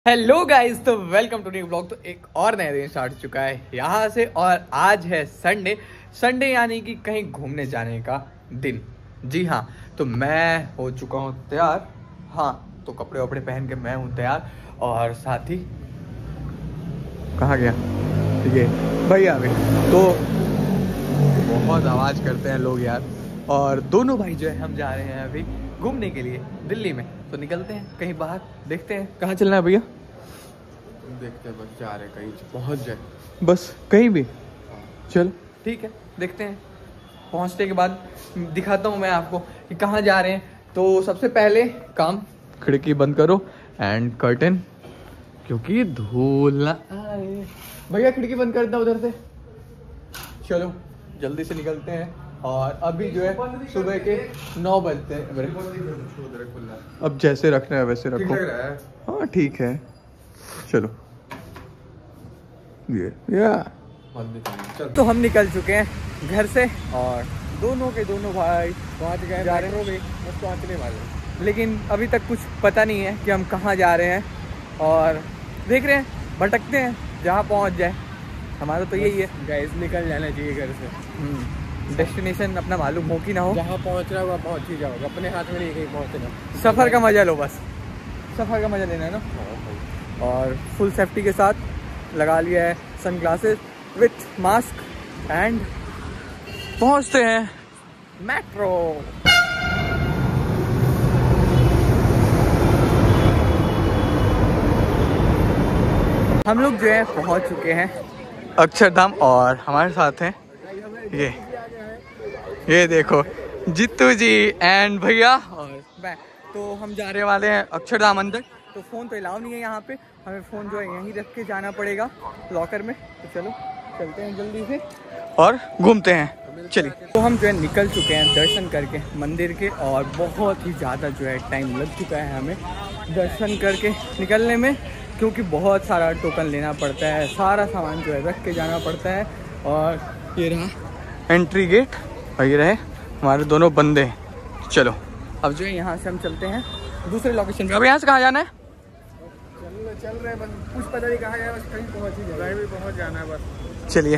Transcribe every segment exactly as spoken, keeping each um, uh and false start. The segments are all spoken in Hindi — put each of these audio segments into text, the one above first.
हेलो गाइस, तो वेलकम टू न्यू ब्लॉग। तो एक और नया दिन स्टार्ट हो चुका है यहाँ से, और आज है संडे। संडे यानी कि कहीं घूमने जाने का दिन। जी हाँ, तो मैं हो चुका हूँ तैयार। हाँ, तो कपड़े वपड़े पहन के मैं हूँ तैयार, और साथ ही कहाँ गया ये भैया भी। तो बहुत आवाज़ करते हैं लोग यार। और दोनों भाई जो है हम जा रहे हैं अभी घूमने के लिए दिल्ली में। तो निकलते हैं कहीं बाहर, देखते हैं कहाँ चलना है भैया। देखते हैं, बस जा रहे हैं कहीं पहुंच जाए, बस कहीं भी। चलो ठीक है, देखते हैं। पहुंचने के बाद दिखाता हूँ मैं आपको कि कहाँ जा रहे हैं। तो सबसे पहले काम, खिड़की बंद करो एंड कर्टन, क्योंकि धूल ना आए। भैया खिड़की बंद कर देना उधर से। चलो जल्दी से निकलते हैं। और अभी जो है सुबह के नौ बजते हैं। अब जैसे रखना है वैसे रखो। हाँ ठीक है, चलो ये या तो हम निकल चुके हैं घर से, और दोनों के दोनों भाई पहुंच गए जा रहे हैं बस पहुंचने वाले। लेकिन अभी तक कुछ पता नहीं है कि हम कहाँ जा रहे हैं, और देख रहे हैं भटकते हैं जहाँ पहुंच जाए। हमारा तो यही है गाइस, निकल जाना चाहिए घर से। डेस्टिनेशन अपना मालूम हो कि ना हो, जहाँ पहुँच रहा होगा पहुँच ही जाओगे। अपने हाथ में नहीं कहीं पहुँचना। सफ़र का मजा लो, बस सफ़र का मजा लेना है ना। और फुल सेफ्टी के साथ लगा लिया है sunglasses with mask, and पहुँचते हैं मेट्रो। हम लोग जो है पहुँच चुके हैं अक्षरधाम, और हमारे साथ हैं ये ये देखो जित्तू जी एंड भैया और मैं। तो हम जाने वाले हैं अक्षरधाम अंदर। तो फ़ोन तो अलाउ नहीं है यहाँ पे, हमें फ़ोन जो है यहीं रख के जाना पड़ेगा लॉकर में। तो चलो चलते हैं जल्दी से और घूमते हैं। चलिए, तो हम जो है निकल चुके हैं दर्शन करके मंदिर के, और बहुत ही ज़्यादा जो है टाइम लग चुका है हमें दर्शन करके निकलने में, क्योंकि बहुत सारा टोकन लेना पड़ता है, सारा सामान जो है रख के जाना पड़ता है। और ये रहा एंट्री गेट, और ये रहे हमारे दोनों बंदे। चलो अब जो है यहाँ से हम चलते हैं दूसरे लोकेशन पे। अब यहाँ से कहाँ जाना है? चल चल रहे हैं, कुछ पता नहीं कहाँ जाए, बस कहीं पहुँच ही जाए, भी पहुँच जाना है बस। चलिए,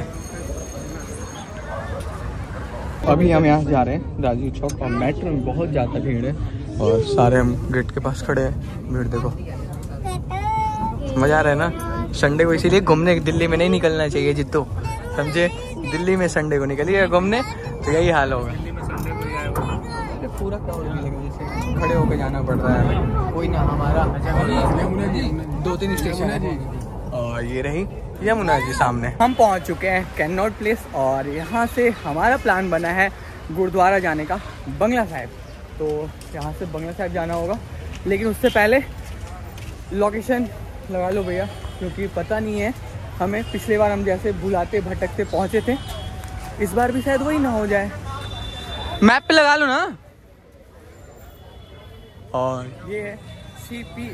अभी हम यहाँ जा रहे हैं राजीव चौक, और मेट्रो में बहुत ज़्यादा भीड़ है, और सारे हम गेट के पास खड़े हैं। भीड़ देखो, मज़ा आ रहा है ना। संडे को इसीलिए घूमने दिल्ली में नहीं निकलना चाहिए जित्तो, समझे। दिल्ली में संडे को निकलिए घूमने तो यही हाल होगा। पूरा क्राउड मिलेगा, जैसे खड़े होकर जाना पड़ रहा है। कोई ना, हमारा दो तीन स्टेशन है, और ये रही यमुना जी सामने। हम पहुंच चुके हैं कैनॉट प्लेस, और यहाँ से हमारा प्लान बना है गुरुद्वारा जाने का, बंगला साहिब। तो यहाँ से बंगला साहिब जाना होगा, लेकिन उससे पहले लोकेशन लगा लो भैया, क्योंकि पता नहीं है हमें। पिछले बार हम जैसे बुलाते भटकते पहुँचे थे, इस बार भी शायद वही ना हो जाए। मैप पे लगा लो ना। और ये है सीपी।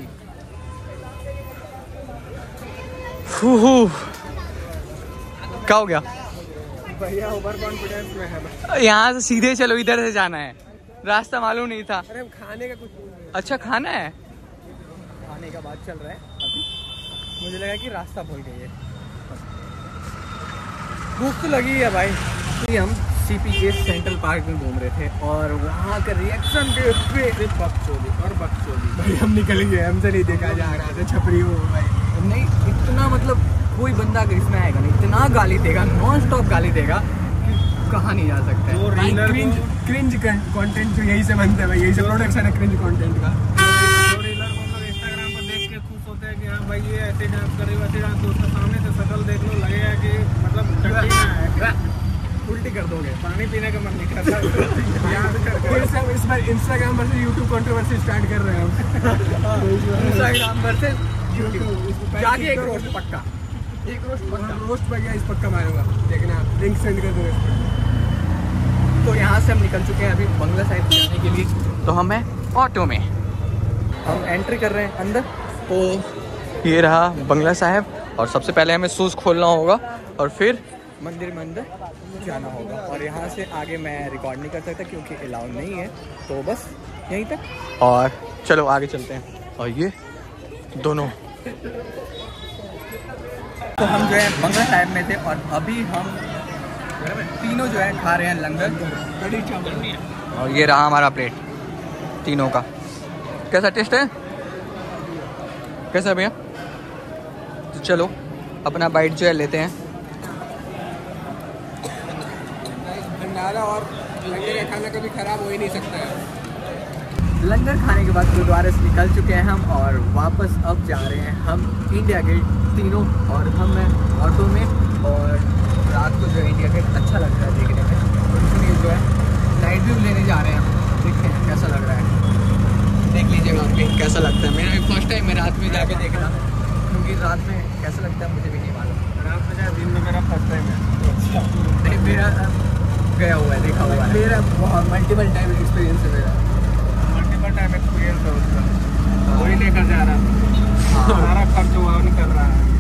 क्या हो गया भैया? ओवर कॉन्फिडेंस में है। यहाँ से सीधे चलो, इधर से जाना है, रास्ता मालूम नहीं था। अरे खाने का कुछ, अच्छा खाना है, खाने का बात चल रहा है अभी। मुझे लगा कि रास्ता भूल गई है। भूख तो लगी है भाई। हम सीपी के सेंट्रल पार्क में घूम रहे थे, और वहाँ का रिएक्शन के पे बकचोदी और बकचोदी भाई। हम निकल गए, हमसे नहीं देखा जा रहा था, छपरी हो भाई। नहीं, इतना मतलब कोई बंदा अगर इसमें आएगा नहीं, इतना गाली देगा, नॉन स्टॉप गाली देगा कि कहाँ नहीं जा सकता है। क्रिंज क्रिंज कंटेंट जो यही से बनता है भाई, यही से प्रोडक्शन है क्रिंज कंटेंट का। इंस्टाग्राम पर देख के खुश होते हैं कि हाँ भाई ये ऐसे डांस कर रही है, वैसे डांस। दोस्तों सामने से शक्ल देख लो, लगेगा कि मतलब उल्टी कर दोगे, पानी पीने का मन नहीं करता। इस बार Instagram versus YouTube controversy start कर रहे हैं हम। इंस्टाग्राम वर्सेस यूट्यूब, जाके एक रोस्ट पक्का, एक रोस्ट पक्का, रोस्ट पर गया इस पक्का मारूंगा, देखना। लिंक सेंड कर दो। तो यहाँ से हम निकल चुके हैं अभी बंगला साहिब जाने के लिए। तो हम हैं ऑटो में, हम एंट्री कर रहे हैं अंदर। तो ये रहा बंगला साहिब, और सबसे पहले हमें शूज़ खोलना होगा, और फिर मंदिर में अंदर जाना होगा। और यहाँ से आगे मैं रिकॉर्ड नहीं कर सकता क्योंकि अलाउ नहीं है, तो बस यहीं तक। और चलो आगे चलते हैं। और ये दोनों तो हम जो है बंगला साहिब में थे और अभी हम तीनों जो है खा रहे हैं लंगर कड़ी चावल। और ये रहा हमारा प्लेट तीनों का। कैसा टेस्ट है, कैसा भैया? तो चलो अपना बाइट जो है लेते हैं। भंडारा और लंगर का खाना कभी खराब हो ही नहीं सकता है। लंगर खाने के बाद गुरुद्वारे से निकल चुके हैं हम और वापस अब जा रहे हैं हम इंडिया गेट तीनों, और हम हैं ऑटो में। और रात को जो इंडिया गेट अच्छा लग रहा है देखने में, और इसलिए जो है नाइट व्यू लेने जा रहे हैं हम। देखते हैं कैसा लग रहा है, देख लीजिएगा आप भी कैसा लगता है। मेरा फर्स्ट टाइम है रात में जाके देखना, क्योंकि रात में कैसा लगता है मुझे भी नहीं मालूम। रात में जाए, दिन में मेरा फर्स्ट टाइम है। अच्छा नहीं, मेरा गया हुआ है, देखा हुआ है, मेरा बहुत मल्टीपल टाइम एक्सपीरियंस है मेरा। मल्टीपल टाइम एक्सपीरियंस है उसका, वही लेकर जा रहा है, सारा खर्च हुआ नहीं कर रहा है।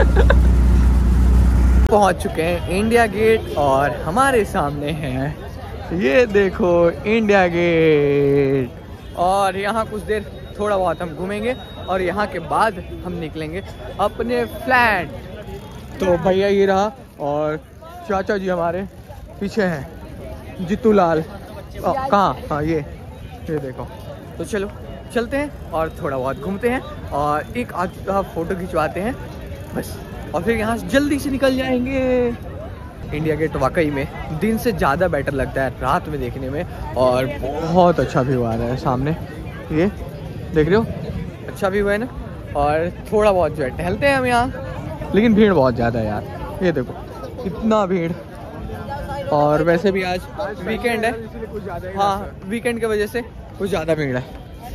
पहुंच चुके हैं इंडिया गेट और हमारे सामने है, ये देखो इंडिया गेट। और यहाँ कुछ देर थोड़ा बहुत हम घूमेंगे और यहाँ के बाद हम निकलेंगे अपने फ्लैट। तो भैया ये रहा और चाचा जी हमारे पीछे हैं, जीतू लाल। कहाँ? हाँ ये ये देखो। तो चलो चलते हैं और थोड़ा बहुत घूमते हैं और एक आध फोटो खिंचवाते हैं बस, और फिर यहाँ से जल्दी से निकल जाएंगे। इंडिया गेट वाकई में दिन से ज़्यादा बेटर लगता है रात में देखने में, और बहुत अच्छा व्यू आ रहा है सामने, ये देख रहे हो, अच्छा व्यू है ना। और थोड़ा बहुत जो है टहलते हैं हम यहाँ, लेकिन भीड़ बहुत ज़्यादा है यार, ये देखो इतना भीड़। और वैसे भी आज वीकेंड है, हाँ वीकेंड की वजह से कुछ ज़्यादा भीड़ है।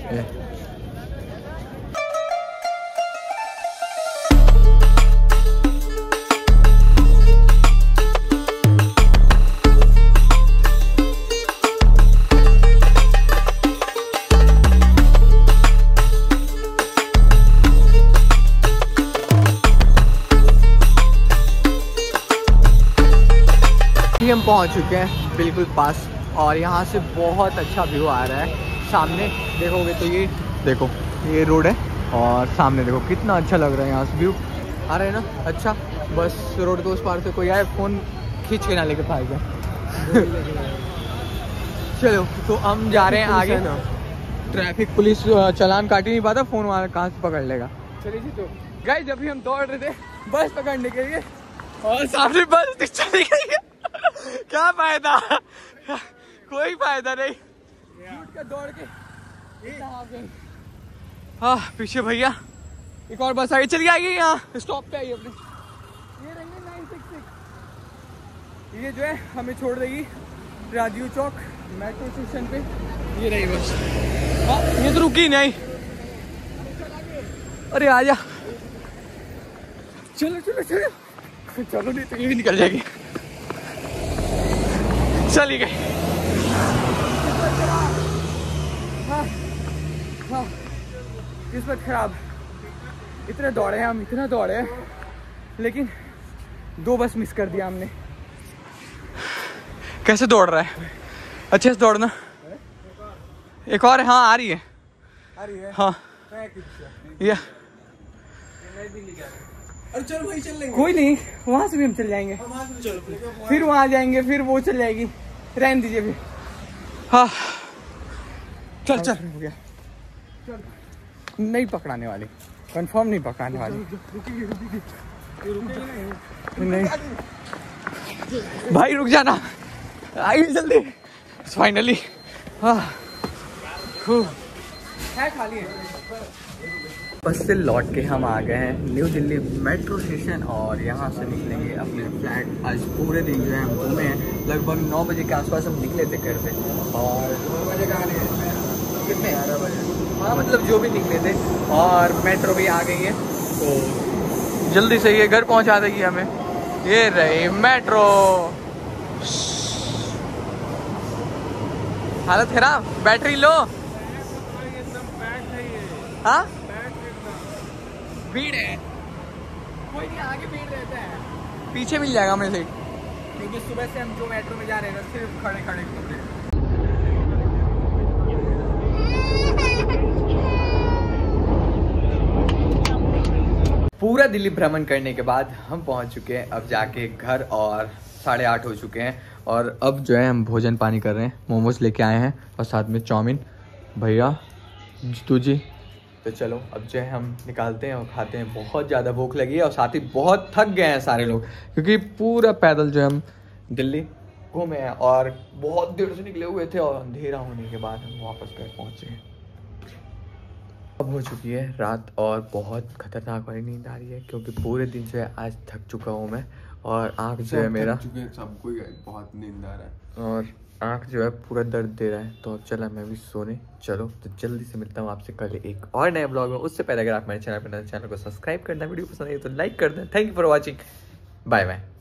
हम पहुंच चुके हैं बिल्कुल पास, और यहाँ से बहुत अच्छा व्यू आ रहा है। सामने देखोगे तो ये देखो, ये रोड है और सामने देखो कितना अच्छा लग रहा है, यहाँ से व्यू आ रहा है ना। अच्छा बस रोड के उस पार से कोई आए फ़ोन खींच के ना लेके भाग जाए। चलो तो हम जा रहे हैं आगे ना, ट्रैफिक पुलिस चालान काट ही नहीं पाता, फ़ोन वहाँ कहाँ से पकड़ लेगा। चलिए जी, तो गाइस जब भी हम दौड़ रहे थे बस पकड़ने के लिए और सामने बस चली गई है। क्या फायदा, कोई फायदा नहीं, का दौड़ के। हाँ पीछे भैया एक और बस आई, चली आएगी यहाँ स्टॉप पे आई अपने, ये रहेंगे नाइन सिक्स सिक्स। ये जो है हमें छोड़ देगी राजीव चौक मेट्रो स्टेशन पे, ये रही बस। हाँ ये तो रुकी नहीं, अरे आजा, चलो चलो चलो चलो, नहीं तो ये भी निकल जाएगी। चली गई। हाँ हाँ किस्मत खराब, इतने दौड़े हैं हम, इतना दौड़े हैं, लेकिन दो बस मिस कर दिया हमने। कैसे दौड़ रहा है, अच्छे से दौड़ना। एक और है, हाँ आ रही है, आ रही है हाँ ये। अरे चलो वही चल लेंगे, कोई नहीं, वहाँ से भी हम चल जाएंगे, फिर वहाँ जाएंगे, फिर वो चल जाएगी, रहने दीजिए भी। हाँ चल चल हो गया, नहीं पकड़ाने वाली, कंफर्म नहीं पकड़ाने वाली। नहीं भाई रुक जाना, आई जल्दी फाइनली। हाँ है खाली है। बस से लौट के हम आ गए हैं न्यू दिल्ली मेट्रो स्टेशन और यहाँ से निकलेंगे अपने फ्लैट। आज पूरे दिन जो है हम घूमे हैं, लगभग नौ बजे के आसपास हम निकले थे घर से, और नौ बजे का कितने ग्यारह बजे, हाँ मतलब जो भी निकले थे, और मेट्रो भी आ गई है तो जल्दी से ये घर पहुँचा देगी हमें। ये रही मेट्रो, हालत खराब, बैटरी लो। हाँ भीड़ है, कोई नहीं, आगे भीड़ रहता है, पीछे मिल जाएगा हमें सीट, क्योंकि सुबह से हम जो मेट्रो में जा रहे हैं सिर्फ खड़े खड़े घूम रहे हैं। पूरा दिल्ली भ्रमण करने के बाद हम पहुंच चुके हैं अब जाके घर और साढ़े आठ हो चुके हैं और अब जो है हम भोजन पानी कर रहे हैं। मोमोज लेके आए हैं और साथ में चाउमीन। भैया तुझे तो चलो अब जो है हम निकालते हैं और खाते हैं। बहुत ज़्यादा भूख लगी है और साथ ही बहुत थक गए हैं सारे लोग, क्योंकि पूरा पैदल जो है हम दिल्ली घूमे हैं और बहुत देर से निकले हुए थे और अंधेरा होने के बाद हम वापस घर पहुँचे हैं। अब हो चुकी है रात और बहुत खतरनाक वाली नींद आ रही है, क्योंकि पूरे दिन जो है आज थक चुका हूँ मैं और आँख जो है मेरा सबको बहुत नींद आ रहा है और आँख जो है पूरा दर्द दे रहा है। तो अब चला मैं भी सोने। चलो तो जल्दी से मिलता हूँ आपसे कल एक और नए ब्लॉग में। उससे पहले अगर आप मेरे चैनल पर नए चैनल को सब्सक्राइब करना, वीडियो पसंद आई तो लाइक कर दें। Thank you for watching. Bye bye.